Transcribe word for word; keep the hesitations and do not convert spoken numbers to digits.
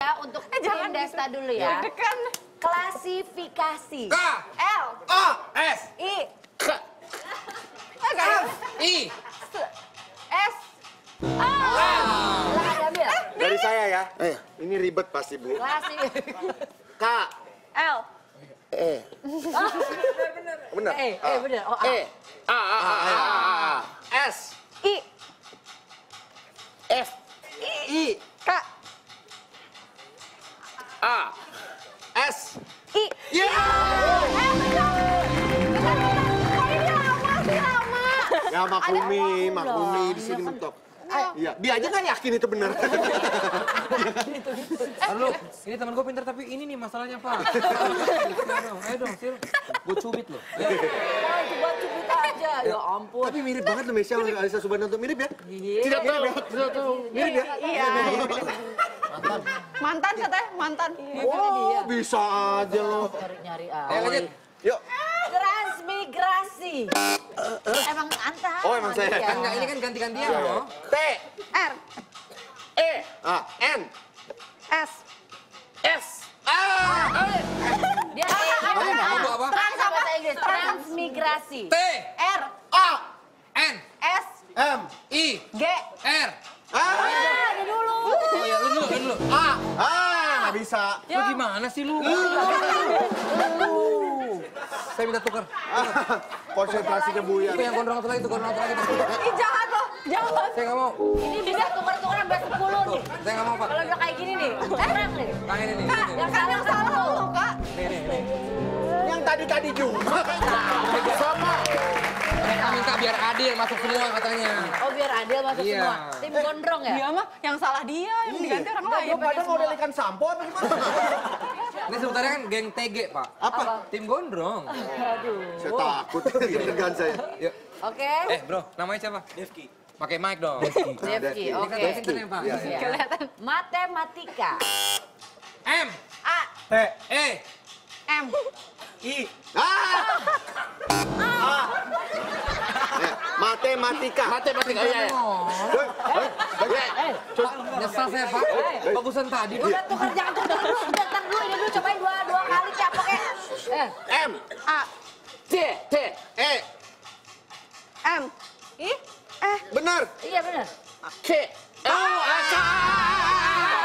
Ya, untuk eh, tim Desta dulu ya. Deg-degan. Klasifikasi. K. L. A. S. I. K. F. I. S. A. Silakan diambil. Dari saya ya. Eh, ini ribet pasti, Bu. Klasi. K. L. E. Benar. E, E bener. Oh, A. E. A. A. A. A. A. S. I. F. I. K. A. S. I. Ya. Eh, bener. Bentar, bentar. Kok ini lama sih, lama? Ya maklumi, Ada- maklumi di sini mentok. Iya, dia aja nggak yakin itu benar. Halo, ini teman gue pintar tapi ini nih masalahnya Pak. Ayo dong, ayo dong, Sil. Gue cubit loh. Oh, cubit-cubit aja. Ya ampun. Tapi mirip banget loh Mesya sama Alisa Subhananto, mirip ya? Iya. Tidak tahu, tidak tahu. Mirip ya? Iya. Mantan katanya, mantan. Oh, bisa aja loh. Nyari-nyari Ayo lanjut. Yuk. Transmigrasi. Emang antar. Oh, emang saya. Ya. Enggak, ini kan ganti-gantian loh. T. R. E. A. N. S. S. A. Dia Apa, apa, apa? Trans apa bahasa Inggris? Transmigrasi. T. R. A. N. S. M. I. G. R. A. Ah, dia dulu. Oh ya, lu dulu, lu dulu. A. Ah, nggak bisa. Lu gimana sih lu? Saya minta tuker. Konsentrasinya buyar. Itu yang gondrong satu lagi, tuh gondrong satu lagi. Ih, jahat loh, jahat. Saya nggak mau. Ini bisa tuker-tuker sampai sepuluh nih. Saya nggak mau Pak. Kalau udah kayak gini nih, enak nih. Nah ini nih. Kak, ini nih. yang kan yang salah lo, Kak. Nih, nih, nih. Yang tadi-tadi juga. Sama. Mereka minta biar adil masuk semua katanya. Oh, biar adil masuk Iya. semua. Tim gondrong ya? Dia mah yang salah dia, yang diganti orang lain. Gue pada mau delikan sampo apa gimana? Ini sebenarnya kan geng T G Pak. Apa? Tim gondrong. Aduh. Saya takut deg-degan saya. Yuk. Oke. Eh bro, namanya siapa? Devki. Pakai mic dong. Devki, Ini oke. kan pintar ya Pak. Iya, Iya. Matematika. M. A. T. E. M. I. Ah. Ah. Eh, matematika. Matematika. Iya, iya. Eh, Nyesal saya Pak. Bagusan tadi Pak. udah tuker jangan tuker dulu. Udah ntar dulu, ini dulu cobain dua dua kali capoknya. Eh, M. A. T. T. E. M. I. Eh. Benar. iya benar. K. Oh, A.